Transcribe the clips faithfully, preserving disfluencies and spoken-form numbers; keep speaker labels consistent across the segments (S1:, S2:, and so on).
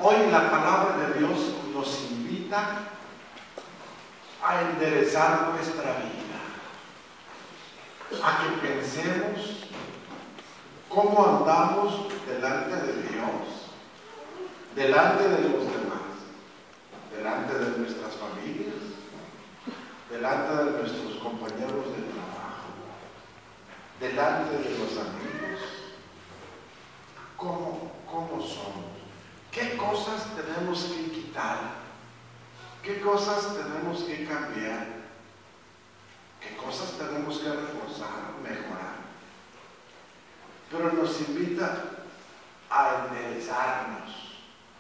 S1: Hoy la palabra de Dios nos invita a enderezar nuestra vida, a que pensemos cómo andamos delante de Dios, delante de los demás, delante de nuestras familias, delante de nuestros compañeros de trabajo, delante de los amigos. ¿Cómo, cómo somos? ¿Qué cosas tenemos que quitar? ¿Qué cosas tenemos que cambiar? ¿Qué cosas tenemos que reforzar, mejorar? Pero nos invita a enderezarnos.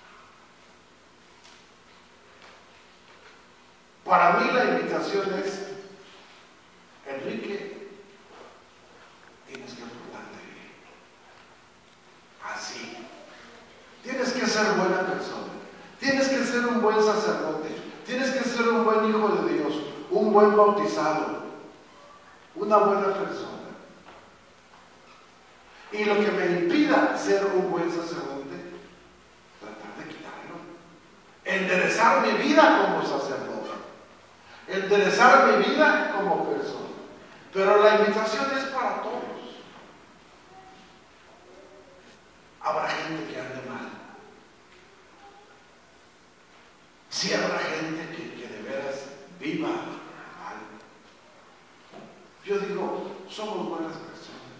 S1: Para mí la invitación es: Enrique, tienes que portarte bien. Así. Tienes que ser buena persona. Tienes que ser un buen sacerdote. Tienes que ser un buen hijo de Dios, un buen bautizado, una buena persona. Y lo que me impida ser un buen sacerdote, tratar de quitarlo. Enderezar mi vida como sacerdote. Enderezar mi vida como persona. Pero la invitación es para todos. Habrá gente que ande mal. Sí, habrá gente que, que de veras viva mal. Yo digo, somos buenas personas,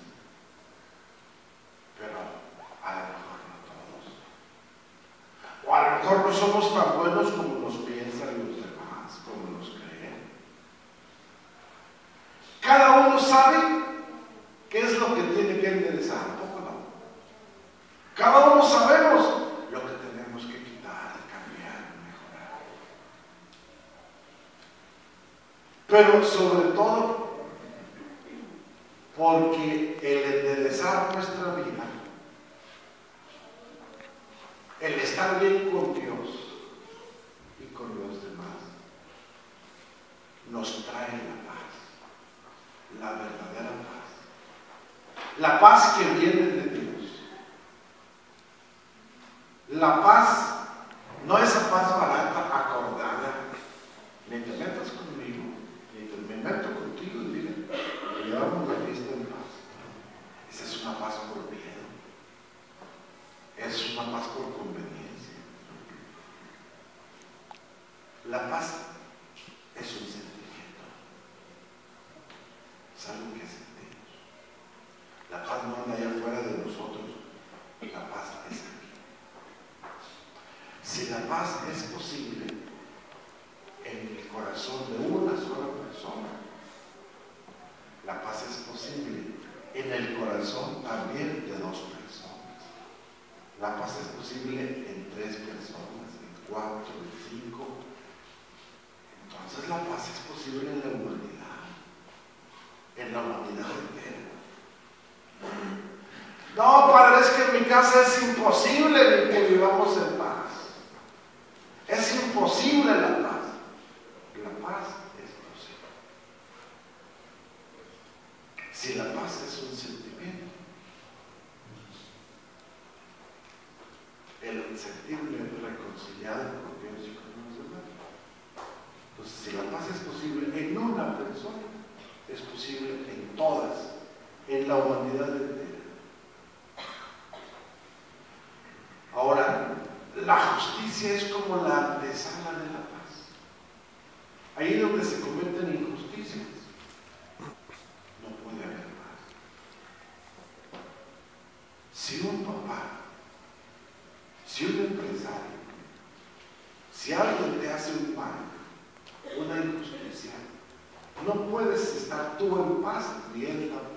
S1: pero a lo mejor no todos. O a lo mejor no somos tan buenos como nos piensan los demás, como nos creen. Cada uno sabe qué es lo que tiene que enderezar, ¿a poco no? Cada uno sabemos lo que tenemos que quitar, cambiar, mejorar. Pero sobre todo, porque el enderezar nuestra vida, el estar bien con Dios y con los demás, nos trae la paz, la verdadera paz. La paz que viene de Dios. La paz no es esa paz barata, acordada. Ni te metas conmigo, ni te me meto contigo y dile, llevamos la fiesta en paz. Esa es una paz por miedo. Es una paz por conveniencia. La paz es un sentimiento. Es algo que sentimos. La paz no anda allá afuera de nosotros. La paz es aquí. Si la paz es posible en el corazón de una sola persona, la paz es posible en el corazón también de dos personas. La paz es posible en tres personas, en cuatro, en cinco. Entonces la paz es posible en la humanidad, en la humanidad entera. No, padre, es que en mi casa es imposible que vivamos en paz. Es imposible la paz. La paz es posible. Si la paz es un sentimiento, el sentirme reconciliado con Dios y con los demás. Entonces, si la paz es posible en una persona, es posible en todas, en la humanidad entera. Ahora, la justicia es como la antesala de la paz. Ahí donde se cometen injusticias, no puede haber paz. Si un papá, si un empresario, si alguien te hace un mal, una injusticia, no puedes estar tú en paz ni él tampoco.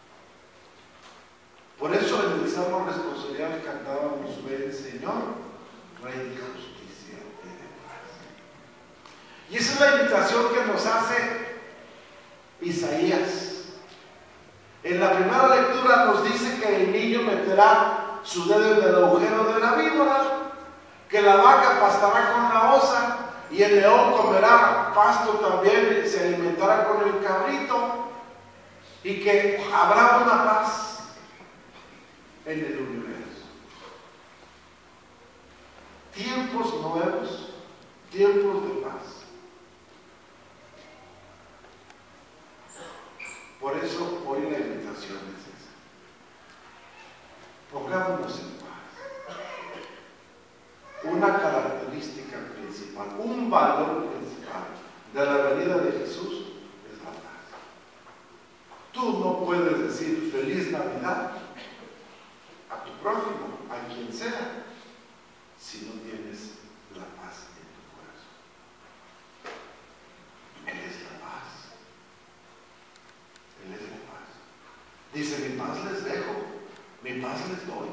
S1: Por eso en el Salmo responsorial cantábamos: ven, Señor, Rey de justicia y de paz. Y esa es la invitación que nos hace Isaías. En la primera lectura nos dice que el niño meterá su dedo en el agujero de la víbora, que la vaca pastará con la osa y el león comerá pasto también, se alimentará con el cabrito, y que habrá una paz en el universo. tiempos nuevos, tiempos de paz. Por eso hoy la invitación es esa. Pongámonos en paz. Una característica principal, un valor principal de la venida de Jesús es la paz. Tú no puedes decir feliz Navidad a tu prójimo, a quien sea, si no tienes la paz en tu corazón. Él es la paz. Él es la paz. Dice, mi paz les dejo, mi paz les doy.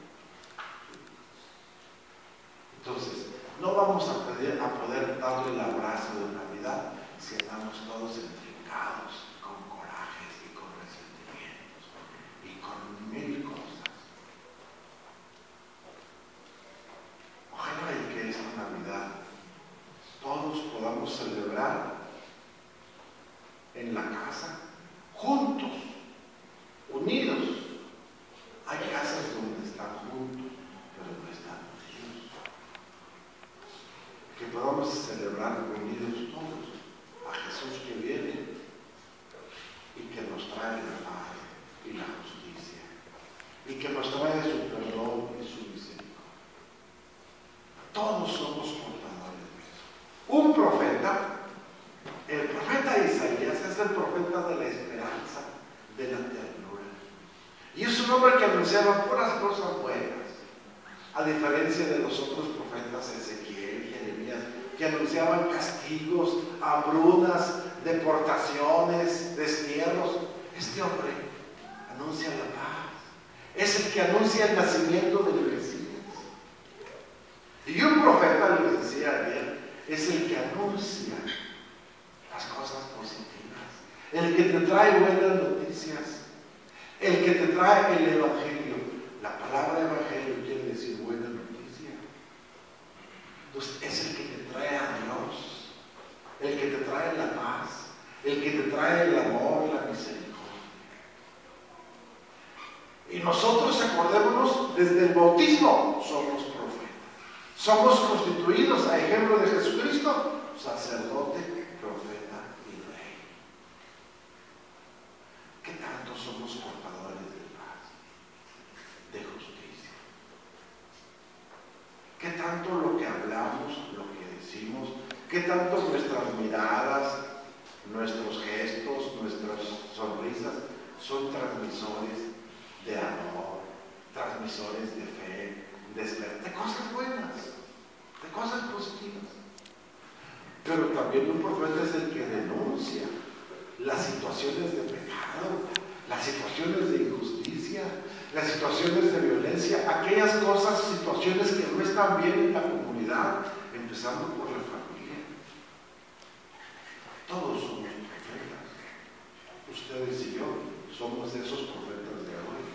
S1: Entonces, no vamos a, pedir, a poder darle el abrazo de Navidad si andamos todos intrincados, con corajes y con resentimientos y con mil cosas. Ojalá y que esta Navidad todos podamos celebrar en la casa, juntos, unidos. Hay casas donde están juntos, pero no están unidos. Que podamos celebrar unidos todos a Jesús que viene y que nos trae la paz y la justicia y que nos trae su perdón y su misericordia. Todos somos portadores de eso. Un profeta, el profeta Isaías, es el profeta de la esperanza, de la ternura. Y es un hombre que anunciaba puras cosas buenas, a diferencia de los otros profetas Ezequiel, Jeremías, que anunciaban castigos, hambrunas, deportaciones, destierros. Este hombre anuncia la paz. Es el que anuncia el nacimiento del Mesías. Y un profeta, les decía ayer, es el que anuncia las cosas positivas, el que te trae buenas noticias, el que te trae el evangelio. La palabra evangelio quiere decir buena noticia. Entonces es el que te trae a Dios, el que te trae la paz, el que te trae el amor, la misericordia. Y nosotros, acordémonos, desde el bautismo somos profetas. Somos constituidos a ejemplo de Jesucristo, sacerdote, profeta y rey. ¿Qué tanto somos portadores de paz, de justicia? ¿Qué tanto lo que hablamos, lo que decimos, qué tanto nuestras miradas, nuestros gestos, nuestras sonrisas son transmisores de amor, transmisores de fe, de esperanza, de cosas buenas, de cosas positivas? Pero también un profeta es el que denuncia las situaciones de pecado, las situaciones de injusticia, las situaciones de violencia, aquellas cosas, situaciones que no están bien en la comunidad, empezando por la familia. Todos somos profetas. Ustedes y yo somos de esos profetas de hoy.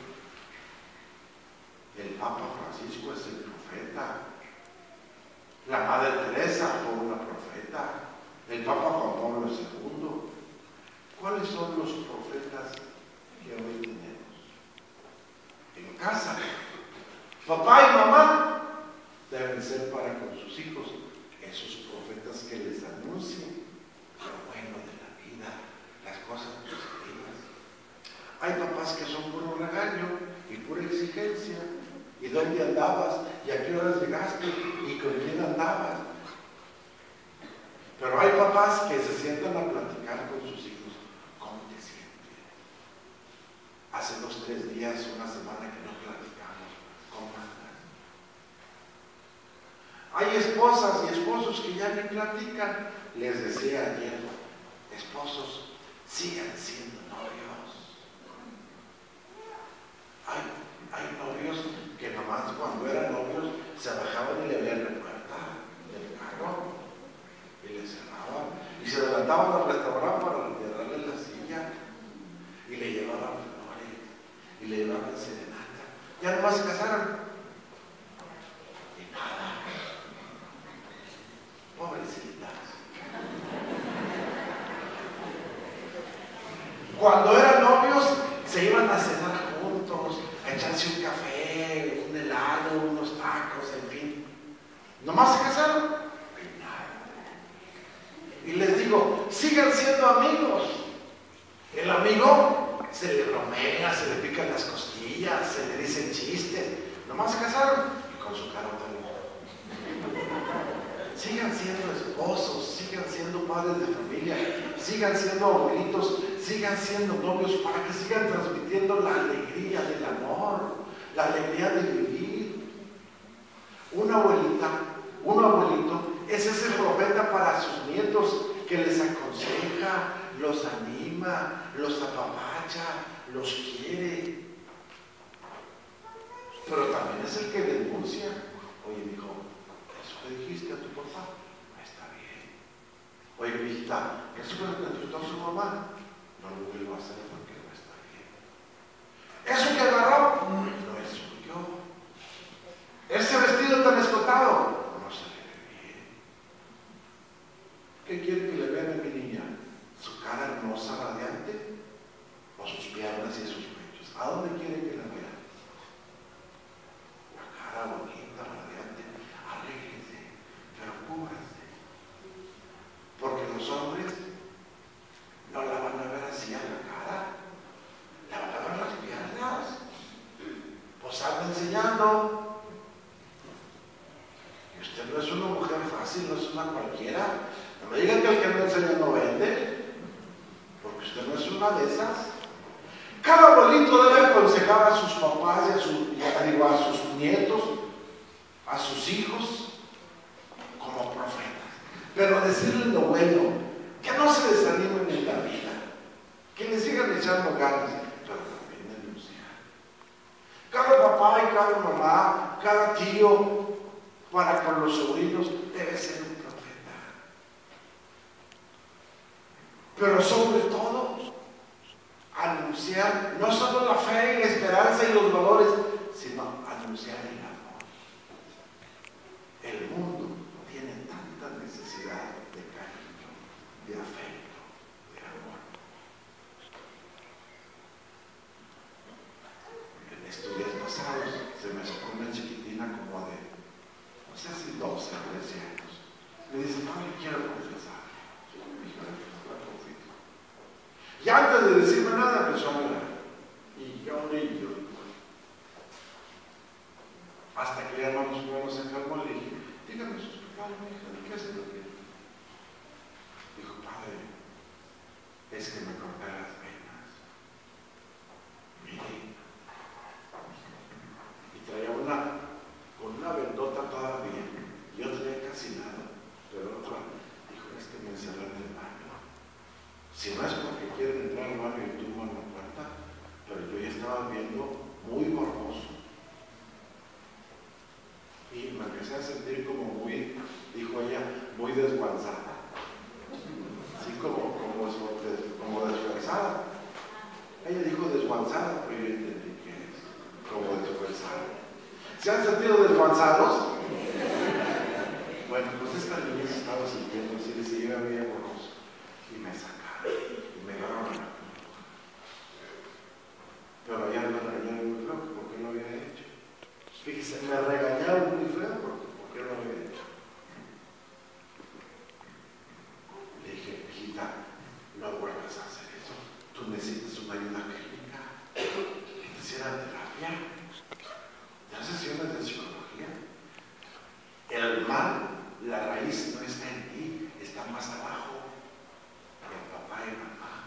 S1: El Papa Francisco es el profeta. La Madre Teresa fue una profeta. El Papa Juan Pablo segundo. ¿Cuáles son los profetas que hoy tenemos? En casa, papá y mamá deben ser para con sus hijos esos profetas que les anuncian lo bueno de la vida, las cosas positivas. Hay papás que son puro regaño y pura exigencia. ¿Y dónde andabas? ¿Y a qué horas llegaste? ¿Y con quién andabas? Pero hay papás que se sientan a platicar con sus hijos. ¿Cómo te sientes? Hace dos, tres días, una semana que no platicamos. ¿Cómo andas? Hay esposas y esposos que ya ni platican. Les decía ayer, esposos, sigan siendo novios. Hay, hay novios que nomás cuando eran novios se bajaban y le abrían la puerta del carro y le cerraban y se levantaban al restaurante para retirarle la silla y le llevaban flores y le llevaban serenata. Ya nomás se casaron y nada. Pobrecitas. Cuando eran novios se iban a cenar juntos, a echarse un café, un helado, unos tacos, en fin. ¿Nomás se casaron? Y les digo, sigan siendo amigos. El amigo se le bromea, se le pican las costillas, se le dicen chistes. ¿Nomás se casaron? Y con su carota. Sigan siendo esposos, sigan siendo padres de familia, sigan siendo abuelitos, sigan siendo novios para que sigan transmitiendo la alegría del amor, la alegría de vivir. Una abuelita, un abuelito es ese profeta para sus nietos que les aconseja, los anima, los apapacha, los quiere. Pero también es el que denuncia. Oye, mijo, eso que dijiste a tu papá no está bien. Oye, mijita, eso que le contestó a su mamá no lo vuelvo a hacer porque no está bien. Eso que agarró no es suyo. Ese vestido tan escotado no se le ve bien. ¿Qué quiere que le vean a mi niña? ¿Su cara hermosa, radiante? ¿O sus piernas y sus pechos? ¿A dónde quiere que la vean? La cara bonita, radiante. Alégrese, pero cúbrase. Porque los hombres no la van a ver así a la cara, la van a ver las piernas. Pues anda enseñando. Y usted no es una mujer fácil, no es una cualquiera. No me digan que el que no enseña no vende, porque usted no es una de esas. Cada abuelito debe aconsejar a sus papás y a, su, y a, digo, a sus nietos, a sus hijos, como profetas. Pero decirles lo bueno, que no se desanimen en la vida, que les sigan echando ganas, pero también denunciar. Cada papá y cada mamá, cada tío, para con los sobrinos, debe ser un profeta. Pero sobre todo, anunciar no solo la fe y la esperanza y los valores, sino anunciar el amor. El mundo tiene tanta necesidad de cariño, de afecto, de amor. En estos días pasados se me sacó una chiquitina como de, no sé si doce o trece años. Me dice, no, yo quiero confesar. Yo me dije, la confieso. Y antes de decirme nada empezó a llorar. Y yo y yo. Hasta que ya no nos fuimos a enfermar, le dije, dígame sus pecados, mi hija, ¿qué hace lo que? Dijo, padre, es que me corté las venas. Mire. Y traía una, con una vendota todavía. Yo traía casi nada. Pero otra dijo, es que me encerré en el baño. Si no es porque quieren entrar al baño y tumban la puerta, pero yo ya estaba viendo muy borroso. Y me empecé a sentir como muy, dijo ella, muy desguanzada. Así como, como, como desguanzada. Ella dijo desguanzada, pero yo entendí que es como desguanzada. ¿Se han sentido desguanzados? Bueno, pues esta niña se estaba sintiendo así, dice, yo había borroso. Y me sacaron, y me agarraron a la puerta. Pero allá me regañaron muy feo, ¿por qué lo había hecho? Fíjese, me regañaron muy feo, ¿por qué lo había hecho? Le dije, hijita, no vuelvas a hacer eso. Tú necesitas una ayuda clínica. Que te hicieran terapia. Ya sesiones de psicología. El mal, la raíz no está en ti, está más abajo. En papá y mamá.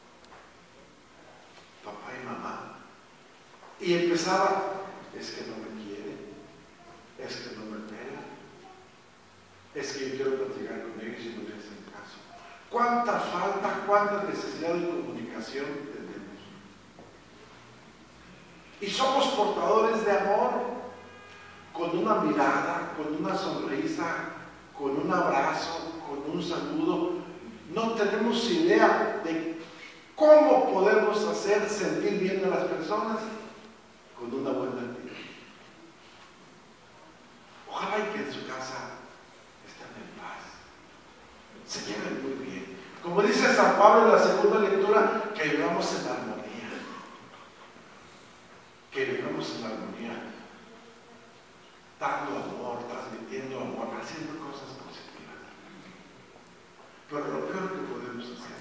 S1: Papá y mamá. Y empezaba, es que no me quiere, es que no me pela, es que yo quiero platicar con ellos y no me hacen caso. ¿Cuánta falta, cuánta necesidad de comunicación tenemos? Y somos portadores de amor, con una mirada, con una sonrisa, con un abrazo, con un saludo. No tenemos idea de cómo podemos hacer sentir bien a las personas con una buena actitud. Ojalá y que en su casa estén en paz, se lleven muy bien. Como dice San Pablo en la segunda lectura, que vivamos en armonía. Que vivamos en armonía, dando amor, transmitiendo amor. haciendo cosas positivas. Pero lo peor que podemos hacer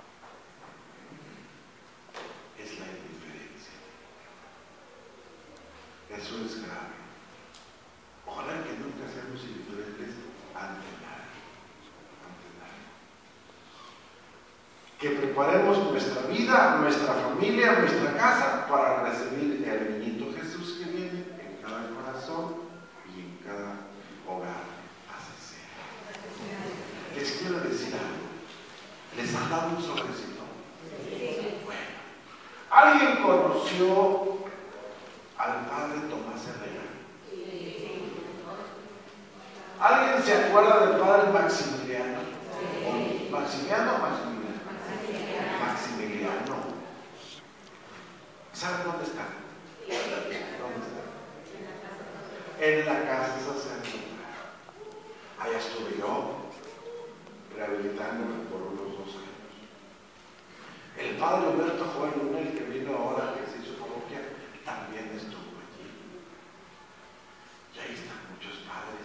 S1: es la indiferencia. Eso es grave. Ojalá que nunca seamos indiferentes ante nada. Ante nada. Que preparemos nuestra vida, nuestra familia, nuestra casa para recibir el niñito Jesús que viene en cada corazón y en cada hogar. Así sea. Les quiero decir algo. ¿Les han dado un sobrecito? Bueno. ¿Alguien conoció al padre Tomás Herrera? ¿Alguien se acuerda del padre Maximiliano? ¿Maximiliano o Maximiliano? Maximiliano. ¿Saben dónde está? ¿Dónde está? En la casa sacerdotal. Allá estuve yo, rehabilitándome por unos dos años. El padre Humberto Joven Luna, el que vino ahora, que se hizo parroquia, también estuvo allí. Y ahí están muchos padres.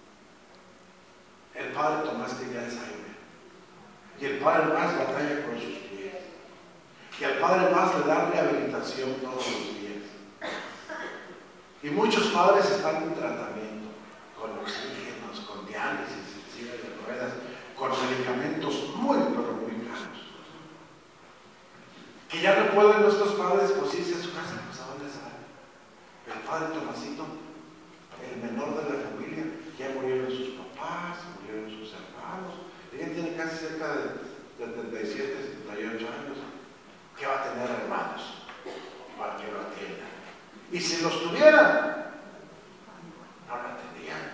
S1: El padre Tomás tenía Alzheimer. Y el padre más batalla con sus pies. Y al padre más le da rehabilitación todos los días. Y muchos padres están en tratamiento, con oxígenos, con diálisis, en silla de ruedas, con medicamentos muy, pero muy caros. Que ya no pueden nuestros padres pues irse a su casa, pues ¿a dónde salen? El padre Tomasito, el menor de la familia, ya murieron sus papás, murieron sus hermanos. Ella tiene casi cerca de setenta y siete, setenta y ocho años. ¿Qué va a tener hermanos? Para que lo atiendan. Y si los tuvieran, no lo atendían.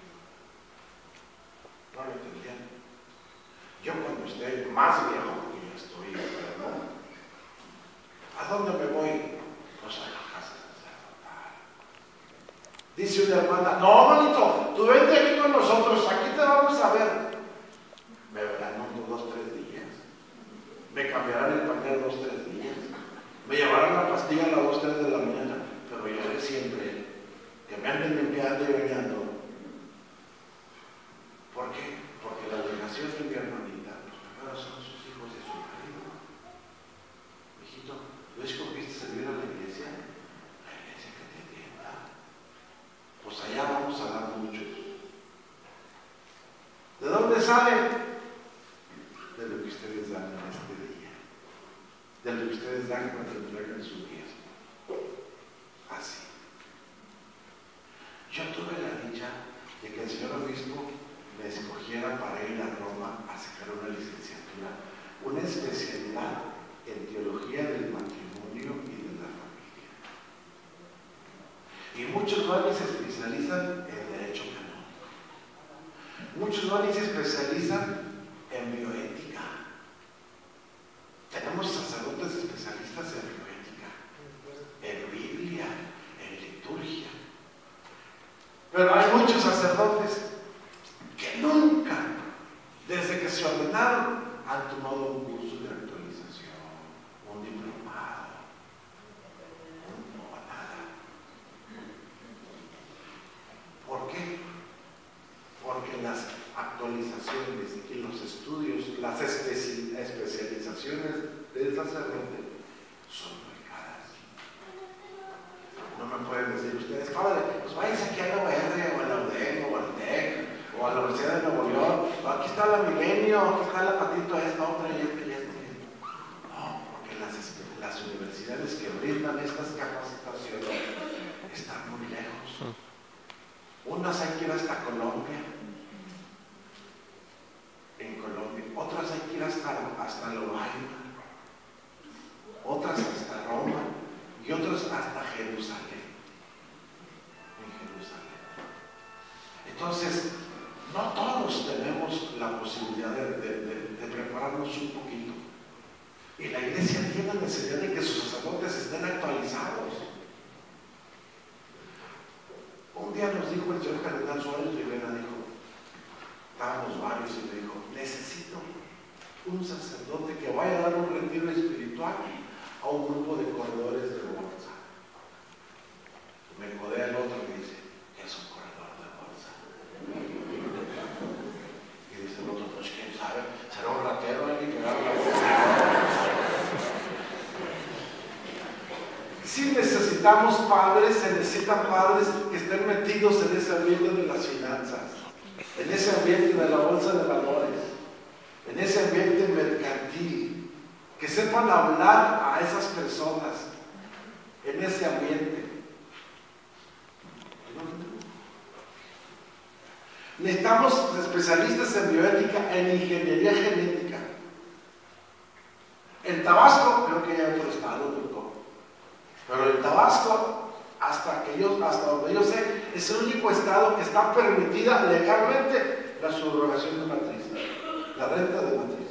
S1: No lo atendían. Yo cuando esté más viejo, porque ya estoy enfermo, ¿a dónde me voy? Pues a la casa sacerdotal. Dice una hermana, no, manito, tú vente aquí con nosotros, aquí te vamos a ver. Me verán unos dos, tres días. Me cambiarán el pañal dos, tres días. Me llevarán la pastilla a las dos, tres de la mañana. Pero yo sé siempre que me anden limpiando y bañando. ¿Por qué? Porque la obligación de mi hermanita, los primeros son sus hijos y su marido. Hijito, ¿no escogiste servir a la iglesia? La iglesia que te atienda. Pues allá vamos a dar muchos. ¿De dónde sale? De lo que ustedes dan en este día. De lo que ustedes dan cuando entregan su diezmo. Así. Yo tuve la dicha de que el señor obispo me escogiera para ir a Roma a sacar una licenciatura, una especialidad en teología del matrimonio y de la familia. Y muchos van y se especializan en derecho canónico. Muchos van y se especializan en bioética. Tenemos sacerdotes especialistas en bioética, en Biblia, en liturgia. Pero hay muchos sacerdotes que nunca, desde que se ordenaron, han tomado un curso de actualización, un diplomado, un no nada. ¿Por qué? Porque las actualizaciones y los estudios, las especi especializaciones del sacerdote son muy caras. No me pueden decir ustedes, padre, pues váyanse aquí a la U R o a la U D E M o al T E C o a la Universidad de Nuevo León, aquí está la Milenio, aquí está la patito esta, otra y esta y esta. No, porque las, las universidades que brindan estas capacitaciones están muy lejos. Unas hay que ir hasta Colombia, en Colombia, otras hay que ir hasta, hasta Lovaina, otras hasta Roma y otras hasta Jerusalén. En Jerusalén. Entonces, no todos tenemos la posibilidad de, de, de, de prepararnos un poquito. Y la iglesia tiene necesidad de que sus sacerdotes estén actualizados. Un día nos dijo el señor Cardenal Suárez Rivera, dijo, estábamos varios y me dijo, necesito un sacerdote que vaya a dar un retiro espiritual a un grupo de corredores de bolsa. Me codea el otro y me dice, ¿qué es un corredor de bolsa? necesitamos padres, se necesitan padres que estén metidos en ese ambiente de las finanzas, en ese ambiente de la bolsa de valores, en ese ambiente mercantil, que sepan hablar a esas personas en ese ambiente. Necesitamos especialistas en bioética, en ingeniería genética. En Tabasco, creo que ya hay otro estado, doctor, pero en Tabasco, hasta, que yo, hasta donde yo sé, es el único estado que está permitida legalmente la subrogación de matriz, la renta de matriz.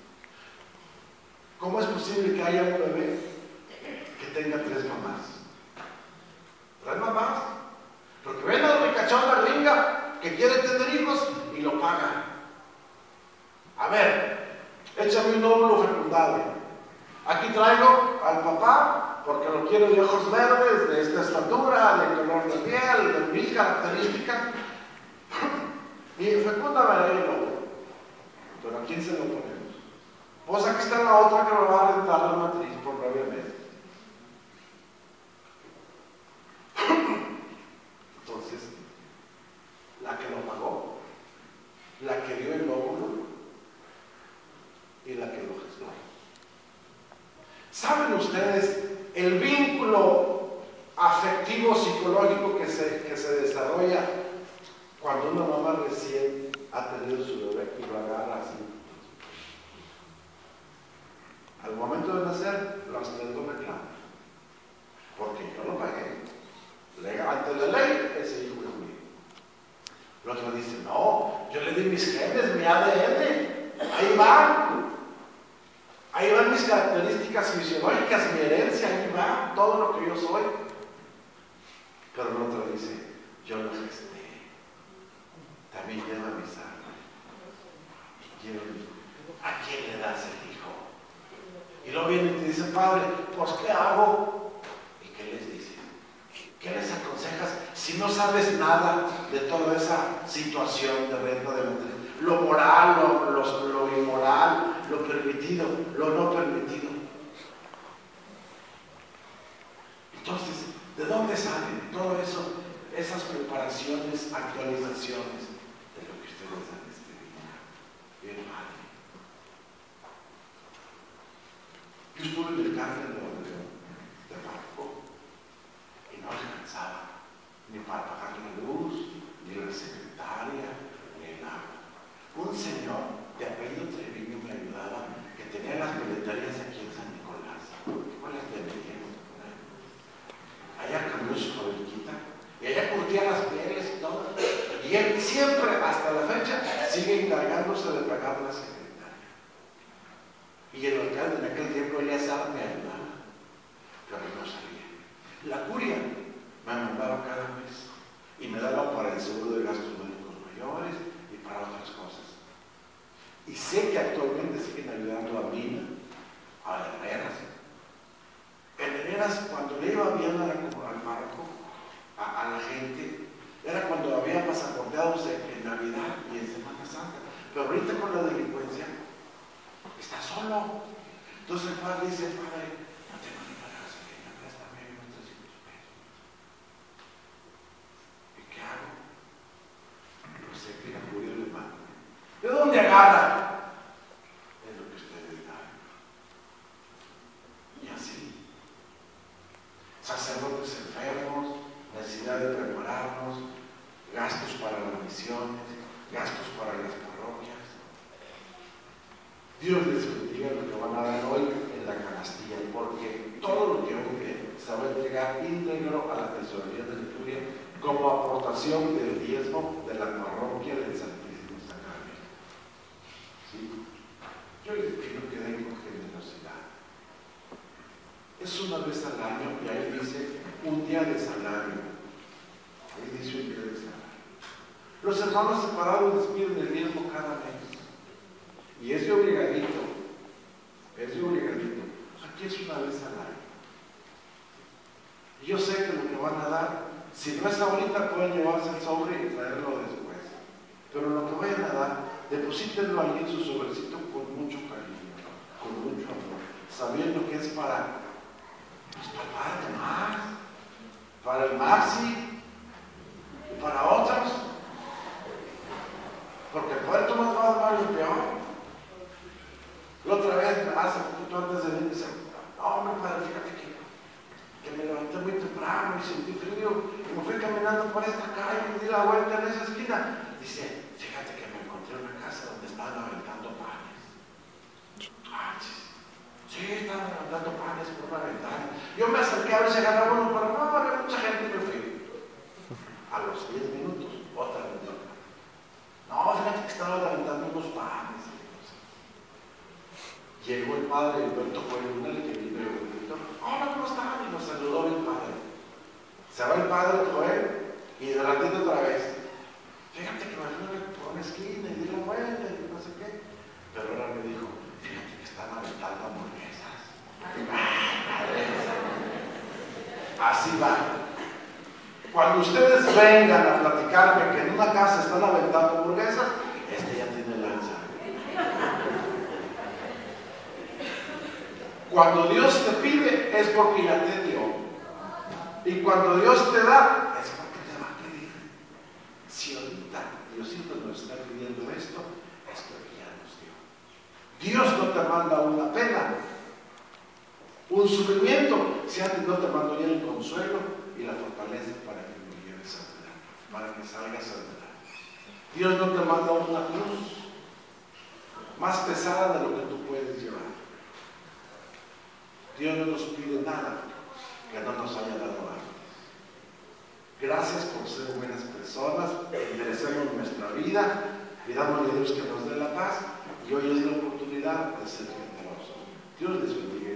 S1: ¿Cómo es posible que haya un bebé que tenga tres mamás? ¿Tres mamás? Porque ven a la ricachona gringa que quiere tener hijos y lo paga. A ver, échame un óvulo fecundado. Aquí traigo al papá porque lo quiero de ojos verdes, de esta estatura, de color de piel, de mil características. Y fecúndame ahí el óvulo. Pero ¿a quién se lo ponemos? Pues aquí está la otra que me va a rentar la matriz por nueve meses. Entonces, la que lo pagó, la que dio el óvulo y la que lo gestó. ¿Saben ustedes el vínculo afectivo psicológico que se, que se desarrolla cuando una mamá recién ha tenido su bebé y lo agarra así? Al momento de nacer, lo ostento reclamo, porque yo lo pagué. Legal, ante la ley, ese hijo es mío. El otro dice, no, yo le di mis genes, mi A D N, ahí va. Ahí van mis características fisiológicas, mi herencia, ahí va todo lo que yo soy. Pero el otro dice, yo lo gesté, también lleva mi sangre. Y quiero, ¿a quién le das el hijo? Y luego viene y te dice, padre, pues ¿qué hago? ¿Y qué les dice? ¿Qué les aconsejas si no sabes nada de toda esa situación de renta de matriz? Lo moral, lo, lo, lo inmoral, lo permitido, lo no permitido. Entonces, ¿de dónde salen todo eso, esas preparaciones, actualizaciones de lo que ustedes dan este día? Bien padre. Yo estuve en el cárcel de, de Barco y no alcanzaba ni para pagar la luz, ni la secretaria, ni el agua. Un señor de apellido Treviño me ayudaba, que tenía las peleterías aquí en San Nicolás. ¿Cuál las peleterías? Allá cambió su fabriquita y allá curtía las pieles y todo. Y él siempre, hasta la fecha, sigue encargándose de pagar la secretaria. Y el alcalde en aquel tiempo, Eleazar, me ayudaba, pero no sabía. La curia me mandaba cada mes y me daba para el seguro de gastos médicos mayores y para otras cosas. Y sé que actualmente siguen ayudando a Mina, a Herreras. En Herreras, cuando le iba bien a la, al marco, a, a la gente, era cuando había pasaporteados en, en Navidad y en Semana Santa. Pero ahorita con la delincuencia, está solo. Entonces el padre dice, padre, no tengo ni para gasolina, préstame unos trescientos pesos. ¿Y qué hago? No sé, que la curia le manda. ¿De dónde agarra? Es lo que ustedes dan. Y así, sacerdotes enfermos, necesidad de prepararnos, gastos para las misiones, gastos para las parroquias. Dios les bendiga lo que van a dar hoy en la canastilla, porque todo lo que hoy ven se va a entregar íntegro a la tesorería de la curia como aportación del diezmo de la parroquia del Santísimo Sacramento. ¿Sí? Yo les pido que den con generosidad. Es una vez al año y ahí dice un día de salario. Ahí dice un día de salario. Los hermanos separados les piden el diezmo cada mes. Y es de obligadito. Es de obligadito. Aquí es una vez al año. Y yo sé que lo que van a dar, si no es ahorita, pueden llevarse el sobre y traerlo después. Pero lo que vayan a dar, deposítenlo ahí en su sobrecito con mucho cariño, con mucho amor, sabiendo que es para, pues, para más. para el Maxi y para otros. Porque el puerto más va a dar el peor. La otra vez, hace poquito antes de venir, dice, no, hombre, padre, fíjate que, que me levanté muy temprano y sentí frío y me fui caminando por esta calle y di la vuelta en esa esquina. Dice, fíjate que me encontré una casa donde estaban aventando panes. Ah, sí, estaban aventando panes por una ventana. Yo me acerqué a ver si agarraba uno, pero no, había mucha gente y me fui. A los diez minutos, otra ventana. No, fíjate que estaban aventando unos panes. Llegó el padre Alberto Joel, el que vive el gritó, hola, ¿cómo están? Y nos saludó el padre. Se va el padre Joel y de ratito otra vez. Fíjate que me fui por una esquina y di la vuelta y no sé qué. Pero ahora me dijo, fíjate que están aventando hamburguesas. Así va. Cuando ustedes vengan a platicarme que en una casa están aventando hamburguesas, este ya tiene lanza. Cuando Dios te pide es porque ya te dio. Y cuando Dios te da es porque te va a pedir. Si ahorita Diosito nos está pidiendo esto, es porque ya nos dio. Dios no te manda una pena, un sufrimiento, si antes no te mandó ya el consuelo y la fortaleza para que lo lleves adelante, para que salgas adelante. Dios no te manda una cruz más pesada de lo que tú puedes llevar. Dios no nos pide nada que no nos haya dado antes. Gracias por ser buenas personas, merecemos nuestra vida, pidámosle a Dios que nos dé la paz y hoy es la oportunidad de ser generosos. Dios les bendiga.